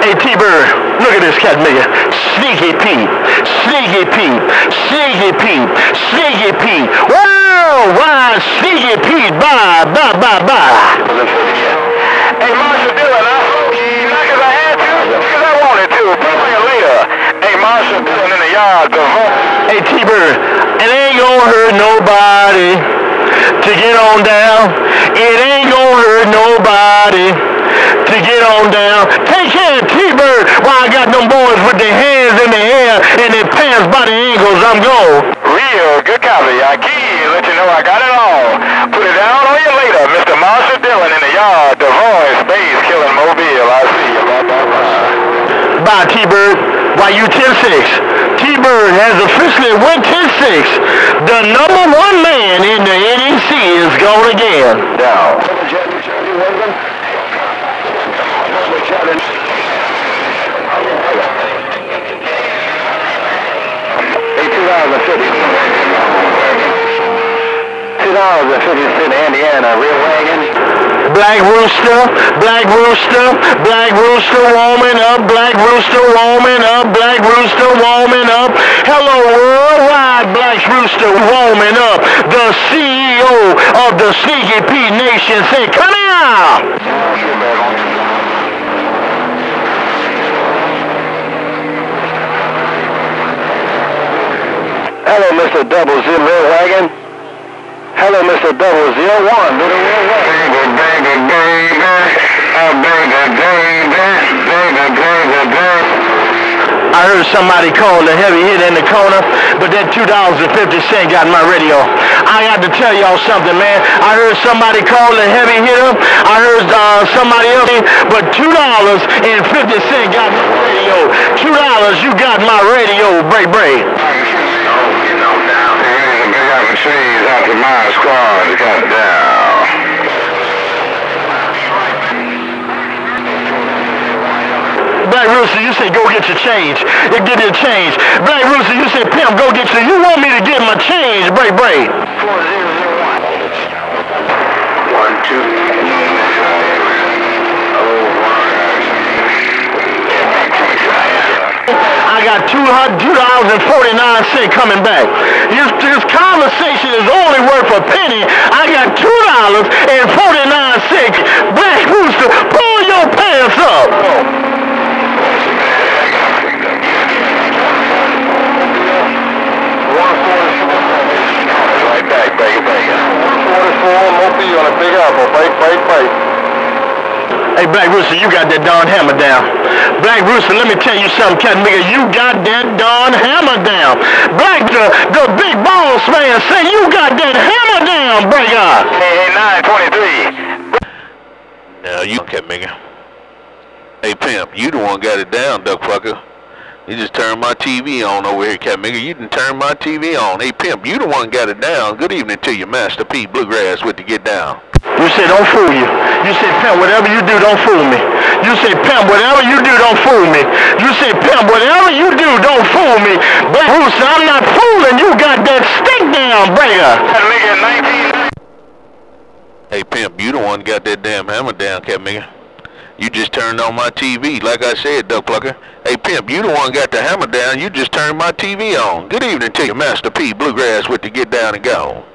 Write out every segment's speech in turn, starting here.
Hey, T-Bird, look at this cat nigga. Sneaky Pete, Sneaky Pete, Sneaky Pete, Sneaky Pete. Whoa, why Sneaky Pete? Bye, bye, bye, bye. Hey, Marshall Dillon, not because I had to, because I wanted to. Probably later. Hey, Marshall Dillon in the yard. Hey, T-Bird, it ain't gonna hurt nobody to get on down. It ain't gonna hurt nobody to get on down. Take care of T-Bird while I got them boys with their hands in the air and their pants by the ankles. I'm gone. Real good copy. I key, let you know I got it all. Put it down on you later. Mr. Marshall Dillon in the yard. The voice, space, killing Mobile. I see you. Bye, bye, bye. Bye, T-Bird. Why you 10-6? T-Bird has officially went 10-6. The #1 man in the NEC is gone again. Down. $2.50 Indiana, real wagon. Black Rooster, Black Rooster, Black Rooster warming up, Black Rooster warming up, Black Rooster warming up. Hello worldwide, Black Rooster warming up. The CEO of the Sneaky Pete Nation said, come here! Hello, Mr. 00 Real Wagon. Hello, Mr. 001 Little Real Wagon. I heard somebody call the heavy hit in the corner, but that $2.50 got my radio. I got to tell y'all something, man. I heard somebody call the heavy hitter. I heard somebody else, but $2.50 got my radio. $2, you got my radio, break. Trees out to my squad, got down. Black Rooster, you said go get your change. You get your change. Black Rooster, you said pimp, go get your. You want me to get my change, break. 4001. 1, 2. I got $2.49 coming back. This conversation is only worth a penny. I got $2.49. Black Rooster, pull your pants up. Right back, break. 144, Mobile on a big apple, break. Hey, Black Rooster, you got that darn hammer down. Black Rooster, let me tell you something, cat nigga. You got that darn hammer down. Black, the big boss man say you got that hammer down, breaker. Hey, 923. Now you cat nigga. Hey, pimp, you the one got it down, duck fucker. You just turned my TV on over here, cat nigga. You done turned my TV on. Hey, pimp, you the one got it down. Good evening to you, Master P Bluegrass with the Get Down. You said don't fool you. You said pimp, whatever you do, don't fool me. You said pimp, whatever you do, don't fool me. You said pimp, whatever you do, don't fool me. Black Rooster, I'm not fooling. You got that stick down, breaker. Hey, pimp, you the one got that damn hammer down, cat nigga. You just turned on my TV, like I said, duck plucker. Hey, pimp, you the one got the hammer down. You just turned my TV on. Good evening to you, Master P Bluegrass with the Get Down and Go.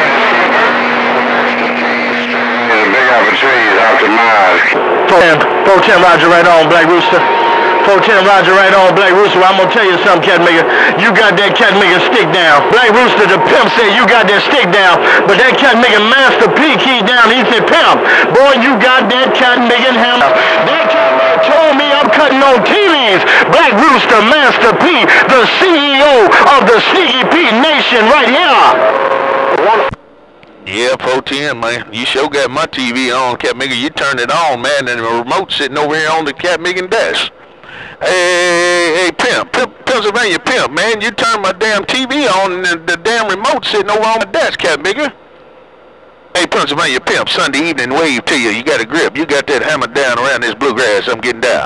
Big apple trees out to Mars. 410 Roger right on, Black Rooster. 410 Roger right on, Black Rooster. I'm gonna tell you something, cat nigga. You got that cat nigga stick down. Black Rooster, the pimp said you got that stick down, but that cat nigga Master P key down. He said, pimp, boy, you got that cat nigga hammer. That cat nigga told me I'm cutting on TVs. Black Rooster, Master P, the CEO of the Sneaky Pete Nation right here. Yeah, 410, man. You sure got my TV on, cat nigga. You turned it on, man, and the remote sitting over here on the cat nigga desk. Hey, pimp, Pennsylvania pimp, man. You turned my damn TV on and the damn remote sitting over on the desk, cat nigga. Hey, Pennsylvania pimp, Sunday evening wave to you. You got a grip. You got that hammer down around this bluegrass. I'm getting down.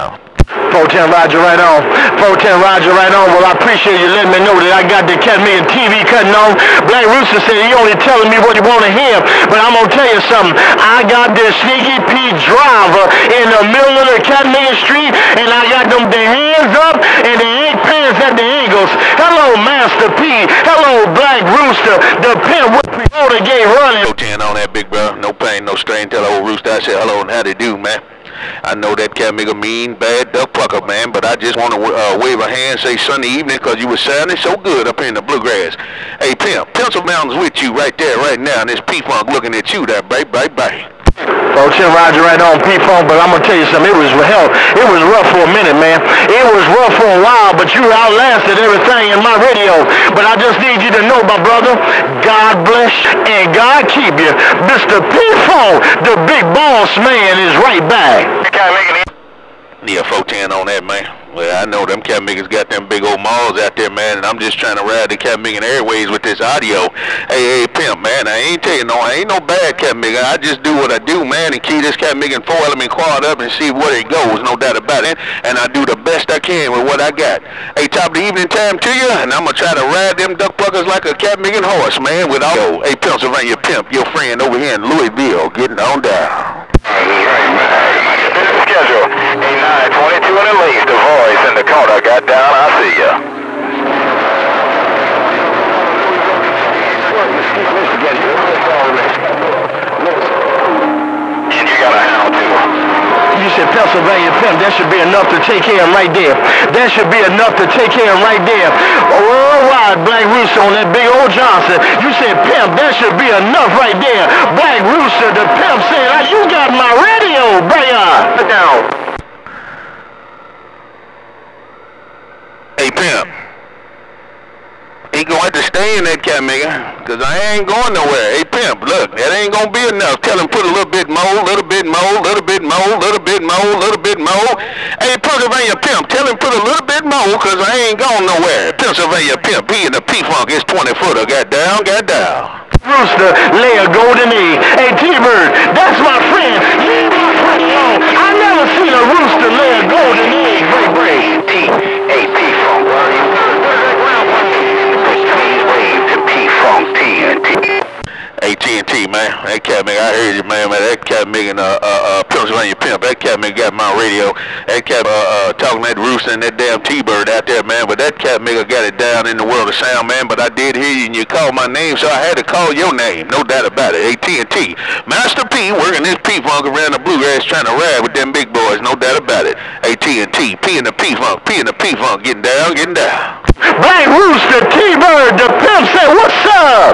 410 Roger, right on. 410 Roger, right on. Well, I appreciate you letting me know that I got the Cat Milligan TV cutting on. Black Rooster said he only telling me what you want to hear, but I'm going to tell you something. I got this Sneaky Pete driver in the middle of the Cat Milligan Street, and I got them the hands up and the ain't pants at the ankles. Hello, Master P. Hello, Black Rooster. The pimp with the gate running. 410 on that, big bro. No pain, no strain. Tell old Rooster I said hello and how they do, man. I know that Cat Milligan mean, bad duck plucker, man, but I just want to wave a hand, say Sunday evening, because you were sounding so good up in the bluegrass. Hey, Pimp, Pencil Mountain's with you right there, right now, and this P-Funk looking at you there, bye. 410 Roger, right on, P-Funk, but I'm going to tell you something. It was rough for a minute, man. It was rough for a while, but you outlasted everything in my radio. But I just need you to know, my brother, God bless and God keep you. Mr. P-Funk, the big boss man, is right back. Yeah, 410 on that, man. Well, I know them Cat Milligan's got them big old malls out there, man, and I'm just trying to ride the Cat Milligan airways with this audio. Hey, Pimp, man, I ain't telling you, I ain't no bad Cat Milligan. I just do what I do, man, and keep this Cat Milligan 4-element quad up and see where it goes, no doubt about it. And I do the best I can with what I got. Hey, top of the evening time to you, and I'm going to try to ride them duck pluckers like a Cat Milligan horse, man, with all. Hey, Pennsylvania Pimp, your friend over here in Louisville, getting on down. Schedule. 8922 in the least. The voice in the corner got down. I see ya. And you got a hound too. You said Pennsylvania Pimp, that should be enough to take care of him right there. That should be enough to take care of him right there. Worldwide, Black Rooster on that big old Johnson. You said Pimp, that should be enough right there. Black Rooster, the Pimp said, you got my radio, brother. Sit down. Hey, Pimp. He gonna have to stay in that Cat Milligan, cause I ain't going nowhere. Hey, Pimp, look, that ain't gonna be enough. Tell him put a little bit more, little bit more, little bit more, little bit more, little bit more. Hey, Pennsylvania Pimp, tell him put a little bit more, cause I ain't going nowhere. Pennsylvania Pimp, he in the P-Funk, it's 20-footer. Got down. Rooster, lay a golden egg. Hey, T-Bird, that's my friend. Leave my friend alone. I never seen a rooster lay a golden egg. Break. Hey, P-Funk, where are you? Please wave to P-Funk TNT. Hey, TNT, man, that Cat Milligan, I heard you, man, that Cat Milligan, Pennsylvania Pimp, that Cat Milligan got my radio. That Cat, talking that Rooster and that damn T-Bird out there, man, but that Cat Milligan got it down in the world of sound, man, but I did hear you and you called my name, so I had to call your name, no doubt about it. Hey, TNT, Master P working this P-Funk around the bluegrass trying to ride with them big boys, no doubt about it. Hey, TNT, P in the P-Funk, getting down. Black Rooster, T-Bird, the Pimp said, what's up?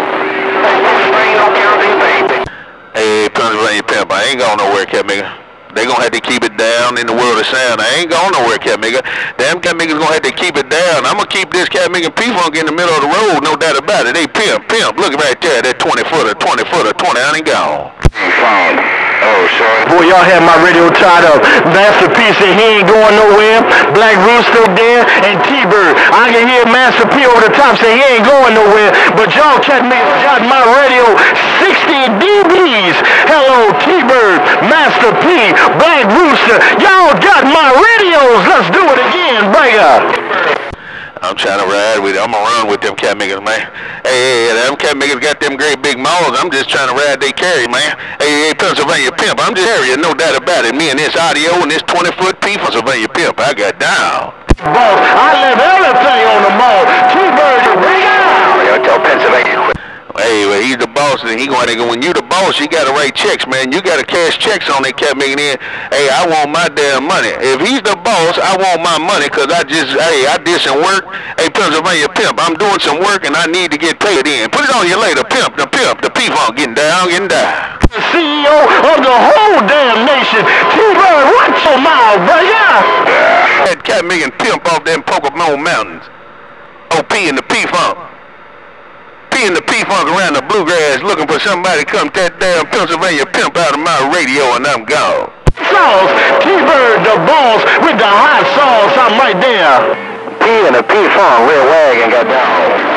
Hey, Pennsylvania Pimp, I ain't going nowhere, Cat Milligan. They gonna have to keep it down in the world of sound. I ain't going nowhere, Cat Milligan. Damn, Cat Milligan's gonna have to keep it down. I'm gonna keep this Cat Milligan P-Funk in the middle of the road, no doubt about it. Hey, Pimp, look right there, that 20-footer, 20, I ain't gone. Oh, sure. Boy, y'all had my radio tied up. Master P said he ain't going nowhere. Black Rooster there and T-Bird. I can hear Master P over the top say he ain't going nowhere. But y'all Cat Milligan got my radio 60 dBs. Hello, T-Bird, Master P, Black Rooster. Y'all got my radios. Let's do it again, brother. I'm trying to ride with it. I'm gonna run with them Cat Milligan, man. Hey, them Cat Milligan got them great big mauls. I'm just trying to ride they carry, man. Hey, Pennsylvania Pimp, I'm just carrying, no doubt about it. Me and this audio and this 20-foot P Pennsylvania Pimp, I got down. Boss, I left everything on the mall. T-Bird, bring it out. Tell Pennsylvania quit. Hey, well, he's the boss, and he gonna go. When you the boss, you gotta write checks, man. You gotta cash checks on that Cat Milligan in. Hey, I want my damn money. If he's the boss, I want my money, cause I did some work. Hey, Pennsylvania Pimp, I'm doing some work, and I need to get paid in. Put it on you later, Pimp, the P-Funk getting down. The CEO of the whole damn nation. T-Bird, watch your mouth, brother. That Cat Milligan Pimp off them Pokemon Mountains. OP and the P-Funk. In the P-Funk around the bluegrass looking for somebody to come that damn Pennsylvania Pimp out of my radio, and I'm gone. Sauce, T-Bird, the boss with the hot sauce. I'm right there. P and the P-Funk rear wagon got down.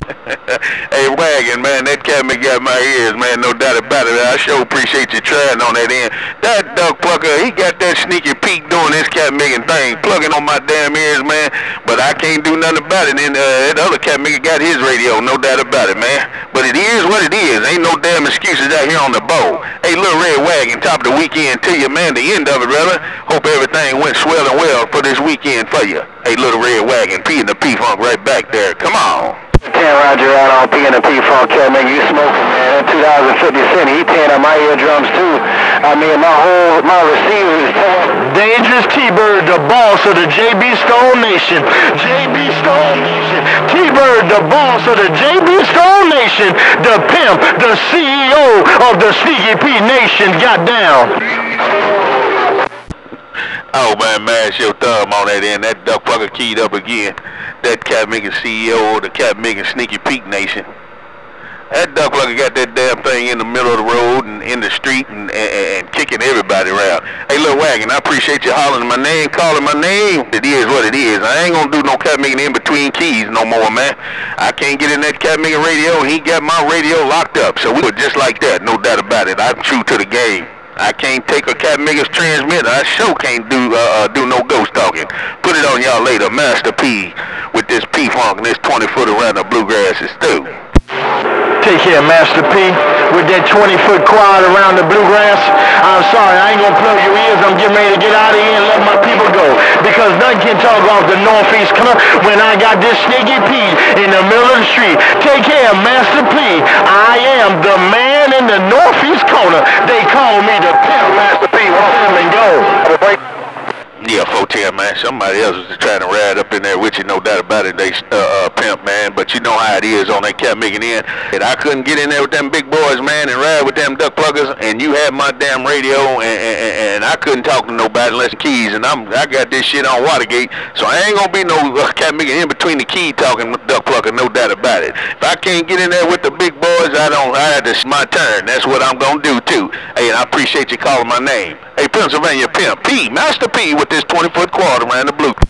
Hey, Wagon, man, that cat got my ears, man, no doubt about it. I sure appreciate you trying on that end. That duck plucker, he got that sneaky peek doing this cat thing, plugging on my damn ears, man. But I can't do nothing about it. And that other cat got his radio, no doubt about it, man. But it is what it is. Ain't no damn excuses out here on the bowl. Hey, Little Red Wagon, top of the weekend to you, man. The end of it, brother. Hope everything went swell and well for this weekend for you. Hey, Little Red Wagon, P and the P-Funk right back there. Come on. 10 Roger out on P and the P-Funk, cat nigga, you smoking, man. That 2050 cent, he tearing up my eardrums too. I mean, my receiver is Dangerous T-Bird, the boss of the JB Stone Nation. JB Stone Nation. T-Bird, the boss of the JB Stone Nation. The pimp, the CEO of the Sneaky P Nation. Got down. Oh, man, mash your thumb on that end. That duck fucker keyed up again. That cat CEO of the cat Sneaky Peak Nation. That duck fucker got that damn thing in the middle of the road and in the street and kicking everybody around. Hey, Lil Wagon, I appreciate you hollering my name, calling my name. It is what it is. I ain't gonna do no cat in between keys no more, man. I can't get in that cat radio, and he got my radio locked up. So we were just like that, no doubt about it. I'm true to the game. I can't take a cat transmitter. I sure can't do no ghost talking. Put it on y'all later. Master P with this P-Funk and this 20-foot around the bluegrasses too. Take care, Master P, with that 20-foot quad around the bluegrass. I'm sorry, I ain't gonna plug your ears. I'm getting ready to get out of here and let my people go. Because nothing can talk off the northeast corner when I got this Sneaky P in the middle of the street. Take care, Master P. I am the man in the northeast corner. They call me the pimp. Master P, walk him and go. Yeah, 410, man. Somebody else was trying to ride up in there with you, no doubt about it. They pimp, man. But you know how it is on that cat making in. And I couldn't get in there with them big boys, man, and ride with them duck pluggers. And you had my damn radio, and I couldn't talk to nobody unless keys. And I got this shit on Watergate, so I ain't gonna be no cat making in between the key talking duck plugger, no doubt about it. If I can't get in there with the big boys, I had to my turn. That's what I'm gonna do too. Hey, and I appreciate you calling my name. Hey, Pennsylvania Pimp, P, Master P with this 20-foot quad around the blue.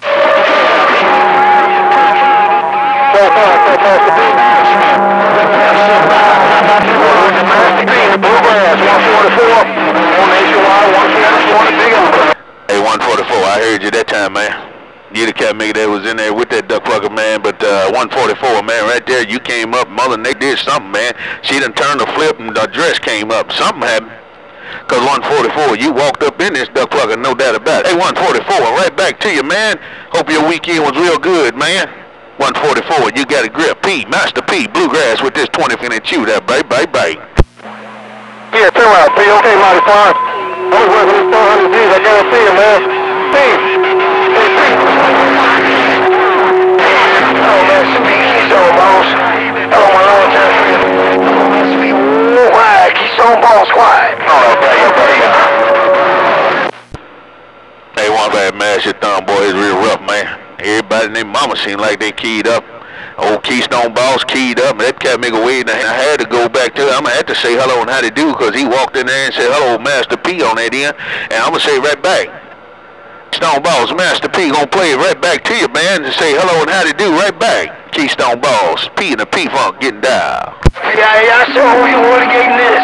Hey, 144, I heard you that time, man. You the cat that was in there with that duck plucker, man, but 144, man, right there, you came up, mother, and they did something, man. She done turned the flip and the dress came up. Something happened. Because 144, you walked up in this duck plucker, no doubt about it. Hey, 144, right back to you, man. Hope your weekend was real good, man. 144, you got a grip. P, Master P, Bluegrass with this 20-finna chew that, bye. Yeah, turn around, P. Okay, mighty fine. I was working with 400 G's. I gotta see you, man. P. Hey, P. Oh, Master P, Keystone Boss. Hello, my long time friend. Master P, quiet. Keystone Boss, quiet. Hey, one bad mash your thumb, boy. It's real rough, man. Everybody and their mama seemed like they keyed up. Old Keystone Boss keyed up, and that cat make a wait, and I had to go back to it. I'm going to have to say hello and how to do, because he walked in there and said, hello, Master P on that end, and I'm going to say right back. Keystone Boss, Master P going to play it right back to you, man, and say hello and how to do right back. Keystone Boss, P and the P-Funk getting down. Yeah, I saw who you were getting this.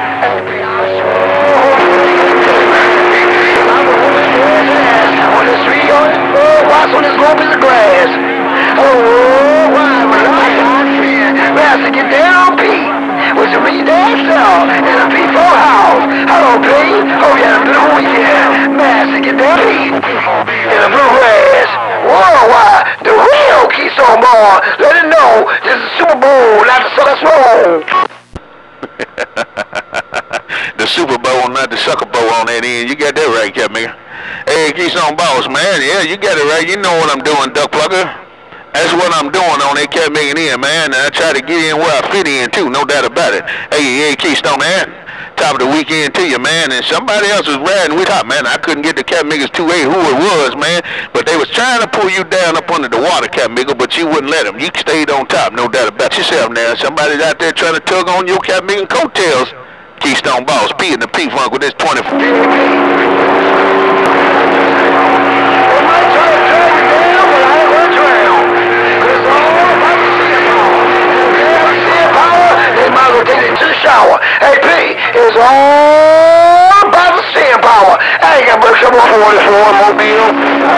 On the street, watch on this rope is the grass. Oh, why, my friend? Master, get down, P. Would you read that song in a P4 house? Hello, P. Oh, yeah, blue, yeah. Master, get down, P. In the blue grass. Worldwide, the real Keystone Ball. Let it know this is Super Bowl, not the Sucker Bowl. The Super Bowl, not the Sucker Bowl on that end. You got that right, cat nigga. Hey, Keystone Boss, man. Yeah, you got it right. You know what I'm doing, duck plucker. That's what I'm doing on that cat making in, man. And I try to get in where I fit in, too. No doubt about it. Hey, Keystone, man. Top of the weekend to you, man. And somebody else was riding with top, man. I couldn't get the cat niggas 2A who it was, man. But they was trying to pull you down up under the water, cat nigga, but you wouldn't let them. You stayed on top, no doubt about yourself now. Somebody's out there trying to tug on your cat nigga coattails. Keystone Boss, P and the P-Funk with this 24. It's all about the staying power. I ain't got much trouble for this one, Mobile.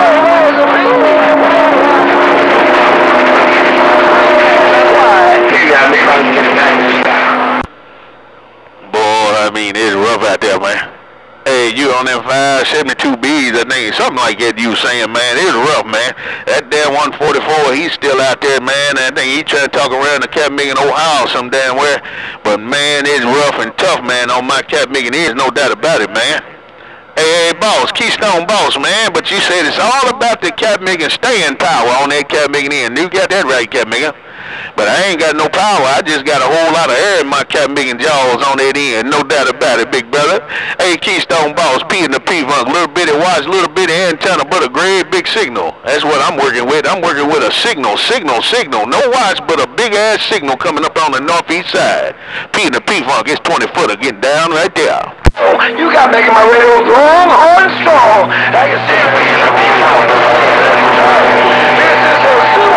Boy, I mean, it's rough out there, man. Hey, you on them 572 Bs, I think, something like that you saying, man. It's rough, man. That damn 144, he's still out there, man. I think he trying to talk around the Cap Megan Ohio some damn where. But, man, it's rough and tough, man, on my Cap Megan. There's no doubt about it, man. Hey, boss, Keystone boss, man. But you said it's all about the Cap Megan staying power on that Cap Megan end. You got that right, Cap Megan. But I ain't got no power. I just got a whole lot of air in my Cap Megan jaws on that end. No doubt about it, big brother. Hey, Keystone boss, P and the P-Funk. Little bitty watch, little bitty antenna, but a great big signal. That's what I'm working with. I'm working with a signal. No watch, but a big-ass signal coming up on the northeast side. P and the P-Funk, it's 20-footer getting down right there. Oh, you got making my radio long, hard, and strong. I can see it in the P-Funk. This is a super.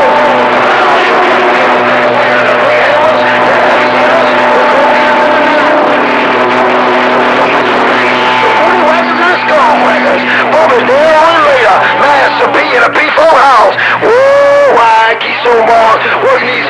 Master P in a P4 house. Whoa, I keep so long working these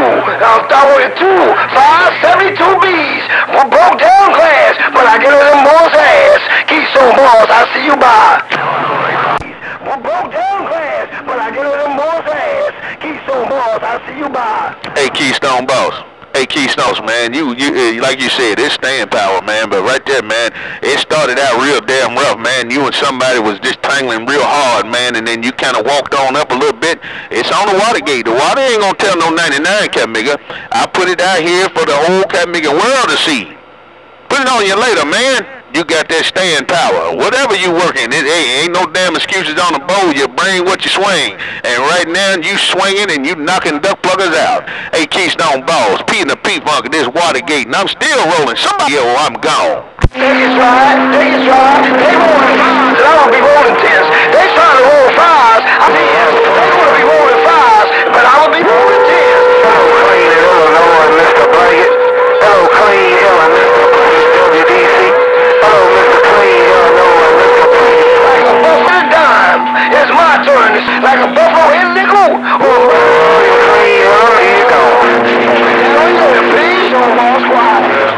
572 Bs for broke down class, but I get them boys' ass. Keep so boss, I see you by. For broke down class, but I get them boys' ass. Keep so boss, I see you by. Hey, Keystone boss. Hey, Keystones, man, you like you said, it's staying power, man, but right there, man, it started out real damn rough, man. You and somebody was just tangling real hard, man, and then you kind of walked on up a little bit. It's on the Watergate. The water ain't going to tell no 99, Cap Migga. I put it out here for the whole Cap Migga world to see. Put it on you later, man. You got that staying power. Whatever you working, ain't no damn excuses on the bowl. You bring what you swing. And right now, you swinging and you knocking duck pluggers out. Hey, Keystone Balls, P and the P-Funk, this Watergate, and I'm still rolling. Somebody, yo, I'm gone. They rolling fives, and I don't be rolling tens. They trying to roll fives. I mean, they want to be rolling fives, but I don't be rolling tens. Hello, Clean, Illinois, Mr. Blanket. Hello, Clean, Illinois, WDC. Hello, Mr. Clean, Illinois, Mr. Clean. Like a buffalo dime, it's my turn. It's like a buffalo in nickel. Oh, Clean, here you go. Please, don't walk squad.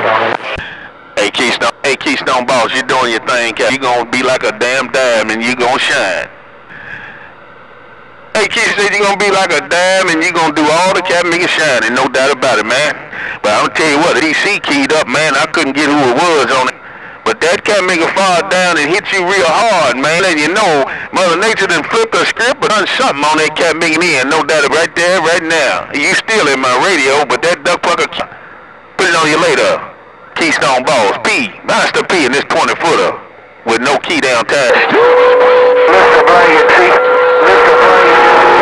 Hey, Keystone Boss, you're doing your thing, Cap. You're going to be like a damn dime and you're going to shine. Hey, Keystone, you're going to be like a dime and you're going to do all the Cap Migga shining, no doubt about it, man. But I'm going to tell you what, DC keyed up, man. I couldn't get who it was on it. But that Cap Migga fall down and hit you real hard, man. Letting you know, Mother Nature done flipped her script but done something on that Cap Migga end, no doubt right there, right now. You still in my radio, but that duck plucker, put it on you later. Keystone Balls, P, Master P in this 20-footer with no key down time. Mr. Blanket, T. Mr. Blanket.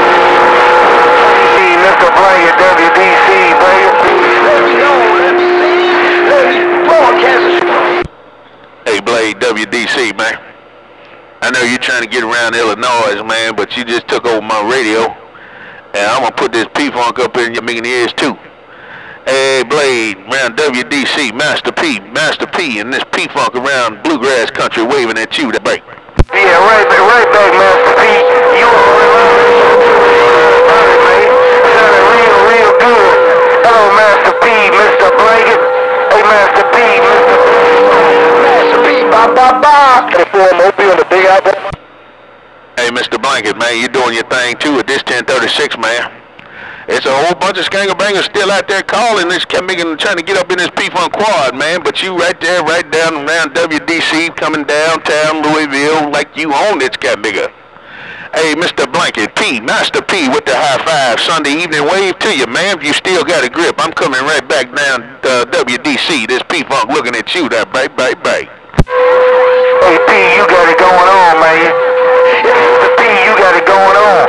Mr. Blanket, WDC, baby. Let's go, let's see. Let's broadcast. Hey, Blade, WDC, man. I know you're trying to get around Illinois, man, but you just took over my radio. And I'm going to put this P-Funk up in your making ears, too. Hey, Blade, around WDC, Master P, and this P-Funk around Bluegrass Country waving at you, that break. Yeah, right back, Master P. You man. Sounded real good. Hello, Master P, Mr. Blanket. Hey, Master P, Mr. Master P, bye. 34 Mobile, the big album. Hey, Mr. Blanket, man, you doing your thing, too, at this 1036, man. It's a whole bunch of skanker-bangers still out there calling this Cap Migga trying to get up in this P-Funk quad, man. But you right there, right down around WDC, coming downtown Louisville like you own this Cap Migga. Hey, Mr. Blanket, P, Master P with the high five. Sunday evening wave to you, man. If you still got a grip, I'm coming right back down WDC. This P-Funk looking at you, that bye. Hey, P, you got it going on, man. Mr. P, you got it going on.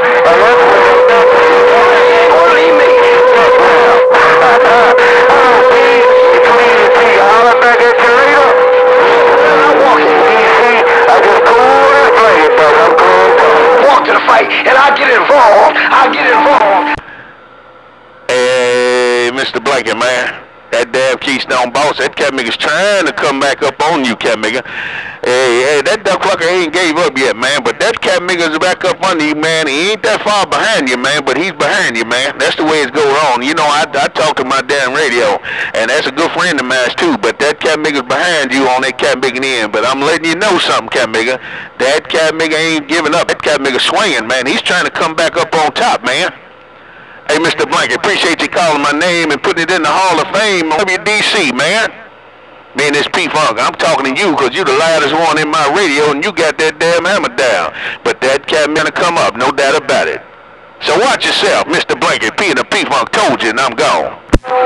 And I get involved. Hey, Mr. Blanket, man. That damn Keystone boss, that cat nigga's trying to come back up on you, cat nigga. Hey, that duck fucker ain't gave up yet, man. But that cat nigga's back up under you, man. He ain't that far behind you, man. But he's behind you, man. That's the way it's going on. You know, I talk to my damn radio, and that's a good friend of mine too. But that cat nigga's behind you on that cat nigga end. But I'm letting you know something, cat nigga. That cat nigga ain't giving up. That cat nigga swinging, man. He's trying to come back up on top, man. Hey, Mr. Blanket, appreciate you calling my name and putting it in the Hall of Fame on WDC, man. Me and this P-Funk, I'm talking to you because you the loudest one in my radio and you got that damn hammer down. But that cat gonna come up, no doubt about it. So watch yourself, Mr. Blanket. P and the P-Funk told you and I'm gone.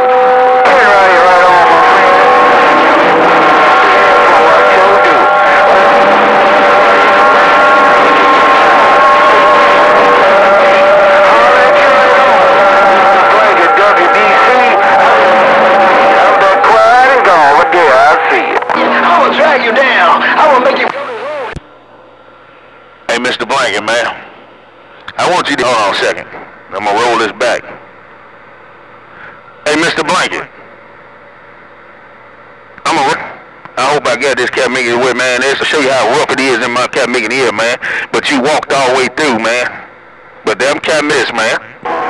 Drag you down. I will make you. Hey, Mr. Blanket, man. I want you to hold on a second. I'm gonna roll this back. Hey, Mr. Blanket. I hope I got this cat making with, man. This to show you how rough it is in my cat making ear, man. But you walked all the way through, man. But them cat miss, man.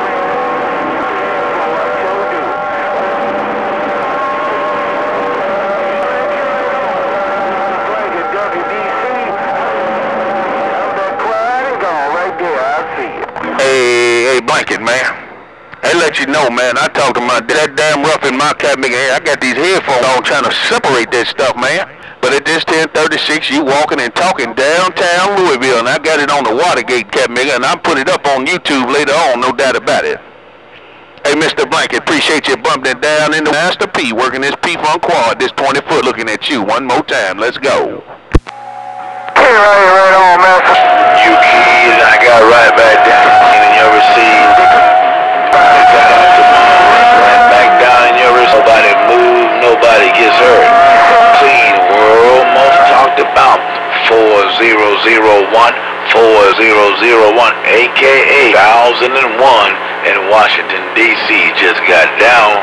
Hey, Blanket, man. I let you know, man. I talk to my that damn rough in my cat making hair. I got these headphones on trying to separate that stuff, man. But at this 1036, you walking and talking downtown Louisville, and I got it on the Watergate cat maker, and I put it up on YouTube later on, no doubt about it. Hey, Mr. Blanket, appreciate you bumping it down in the Master P, working this P-Funk quad, this 20-foot, looking at you one more time. Let's go. Hey, right on, Master. You keys, I got right back down in your receipt. Right back down in your receipt. Nobody move, nobody gets hurt. Clean world, most talked about. 4001, 4001, aka 1001 in Washington, D.C. just got down.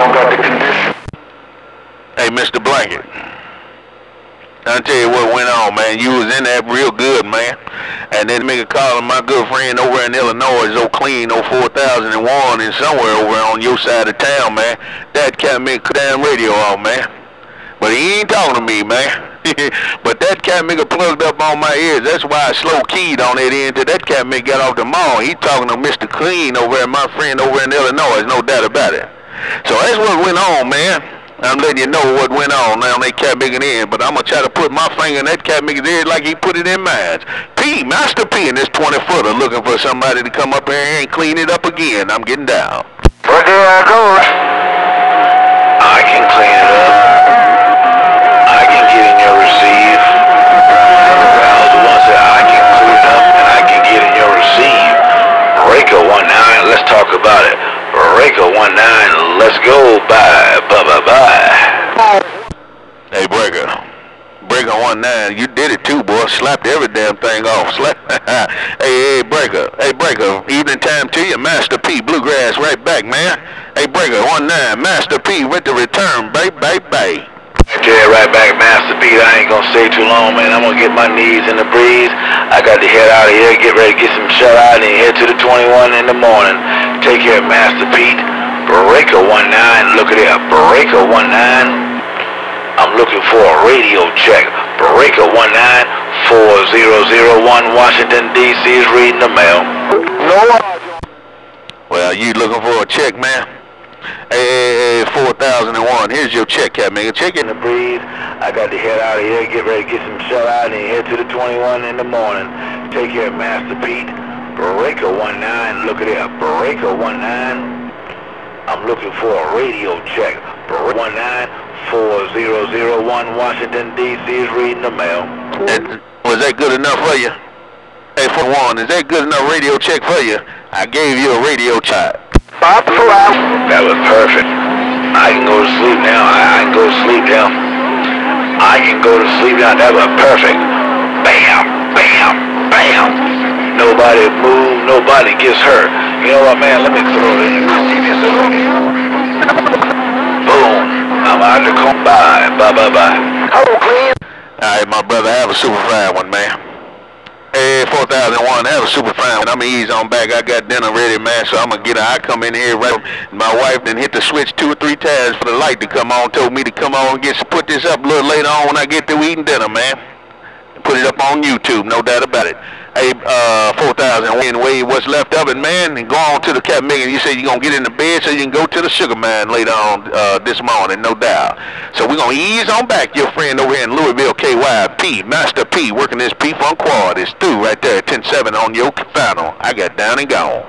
Hey, Mr. Blanket. I'll tell you what went on, man. You was in that real good, man. And then make a call to my good friend over in Illinois, so clean, 4001, and somewhere over on your side of town, man. That cat make damn radio on, man. But he ain't talking to me, man. But that cat nigga plugged up on my ears. That's why I slow keyed on that end till that cat nigga got off the mall. He talking to Mr. Clean over at my friend over in Illinois, no doubt about it. So that's what went on, man. I'm letting you know what went on now on that cat nigga end, but I'm gonna try to put my finger in that cat nigga's ear like he put it in mine. P, Master P in this 20-footer looking for somebody to come up here and clean it up again. I'm getting down. Well, there I go. I can clean it up. I can get in your receive. I was the one said I can clean it up and I can get in your receive. Breaker 19, let's talk about it. Breaker 19, let's go. Bye. Bye. Hey, Breaker. Breaker 19, you did it too, boy. Slapped every damn thing off. Hey, Breaker. Hey, Breaker. Evening time to you. Master P, Bluegrass right back, man. Hey, Breaker 19, Master P with the return. Bye. Yeah, right back, Master P. I ain't gonna stay too long, man. I'm gonna get my knees in the breeze. I got to head out of here, get ready to get some shut eye, and head to the 21 in the morning. Take care, Master Pete. Breaker 19, look at that. Breaker 19. I'm looking for a radio check. Breaker 19, 4001, Washington, D.C. is reading the mail. Well, you looking for a check, man? Hey, 4001. Here's your check, cat nigga. Check it. In the breeze. I got to head out of here, get ready to get some shut eye, and head to the 21 in the morning. Take care, Master Pete. Breaker 19, look at that. Breaker 19. I'm looking for a radio check. Breaker 19, 4001, Washington, D.C. is reading the mail. Was that good enough for you? Hey, 41, is that good enough radio check for you? I gave you a radio check. That was perfect. I can go to sleep now. I can go to sleep now. I can go to sleep now. That was perfect. Bam, bam, bam. Nobody move, nobody gets hurt. You know what, man? Let me throw it in. Boom. I'm out the corner. Bye. Bye. Hello, Clean. Alright, my brother, have a super fine one, man. Hey, 4001, have a super fine one. I'm going to ease on back. I got dinner ready, man, so I'm going to get her. I come in here right. My wife then hit the switch 2 or 3 times for the light to come on. Told me to come on and put this up a little later on when I get through eating dinner, man. Put it up on YouTube, no doubt about it. Hey, 4000, Wade, what's left of it, man? And go on to the Cap Megan. You said you're going to get in the bed so you can go to the Sugar Man later on this morning, no doubt. So we're going to ease on back your friend over here in Louisville, KYP, Master P, working this P-Funk Quad. It's through right there at 10-7 on your final. I got down and gone.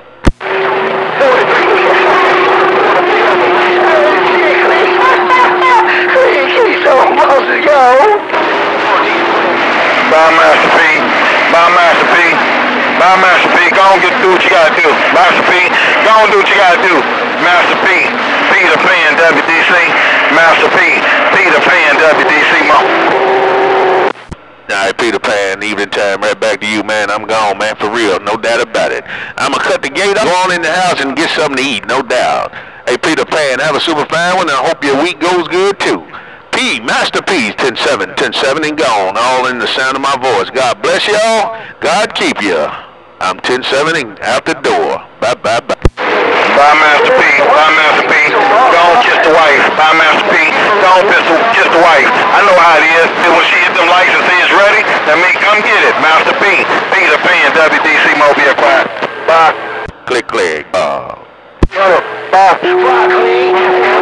Bye, Master P. Bye, Master P. Bye, Master P. Go on, do what you gotta do. Master P. Go on, do what you gotta do. Master P. Peter Pan, WDC. Master P. Peter Pan, WDC, Mo. Alright, Peter Pan, evening time, right back to you, man. I'm gone, man, for real, no doubt about it. I'm gonna cut the gate up, go on in the house and get something to eat, no doubt. Hey, Peter Pan, have a super fine one, and I hope your week goes good, too. P, Master P's 10-7, 10-7 and gone, all in the sound of my voice. God bless y'all, God keep you. I'm 10-7 and out the door. Bye. Bye, Master P. Bye, Master P. Go on, kiss the wife. Bye, Master P. Go on, kiss the wife. I know how it is. When she hit them lights and say it's ready, then me come get it. Master P. Peter Pan, WDC, Mobile Quiet. Bye. Click. Bye. Bye, Clean.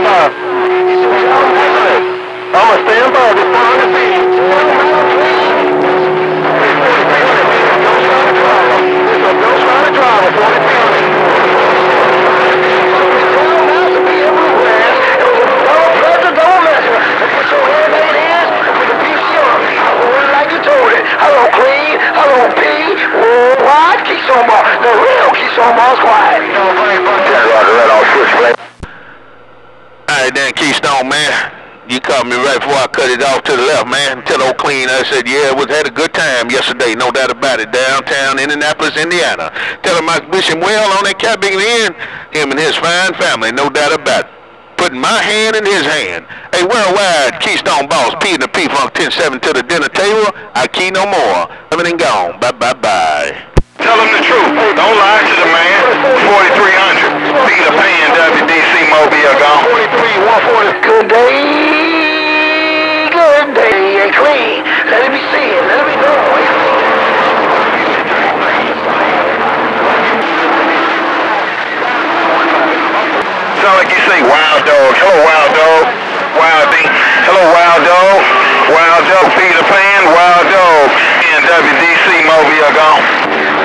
I'm a stand by this time to be. Hello, Clean. Hello, P. What? Keysoma. The real Keysoma's quiet. Alright then, Keystone, man. You caught me right before I cut it off to the left, man. Tell old Clean, I said, yeah, we had a good time yesterday, no doubt about it, downtown Indianapolis, Indiana. Tell him I wish him well on that cabin in, him and his fine family, no doubt about it. Putting my hand in his hand. Hey, worldwide, Keystone Boss, P and the P-Funk 10-7 to the dinner table. I key no more. Everything gone. Bye. Tell him the truth. Don't lie to the man. 4300. Peter Pan, WDC, Mobile gone. 43, 140. Good day. Hey, Clean. Let it be seen. Let it be known. Sound like you say Wild Dog. Hello, Wild Dog. Wild D. Hello, Wild Dog. Wild Dog, Peter Pan, Wild Dog. And WDC, Mobile gone.